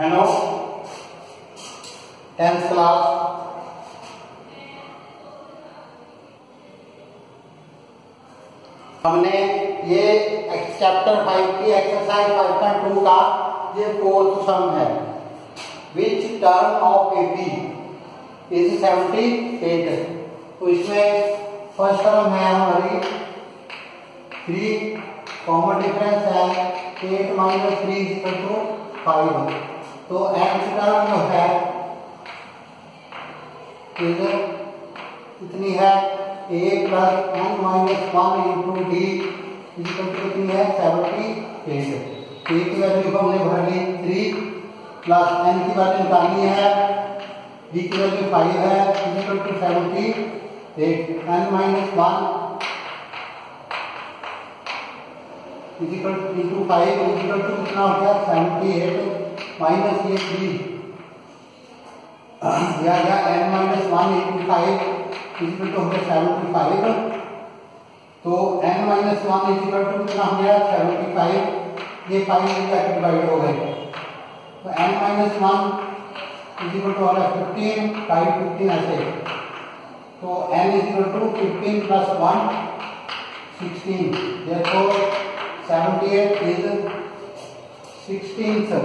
Hello 10th class. हमने ये chapter 5 की एक्सरसाइज 5.2 का ये फोर्थ सम है। Which term of AP is 78। तो इसमें फर्स्ट टर्म है हमारी 3, कॉमन डिफरेंस है 8 - 3 = 5। तो nth टर्म जो है कितनी है, a + n - 1 × d कितनी है 78। a की वैल्यू हमने भर ली 3 प्लस n की वैल्यू निकालनी है, d की वैल्यू 5 है = 78। n - 1 × 5 कितना हो गया 78 माइनस ये 3 या n - 1 × 5 हो गया 75। तो n - 1 कितना हो गया 75। ये 5 जाके डिवाइड हो गए। तो n - 1 हो गया 15, 5 15 ऐसे। तो n = 15 + 1 16। therefore 78 is 16th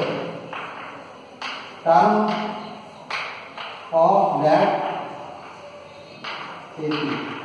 term of that AP।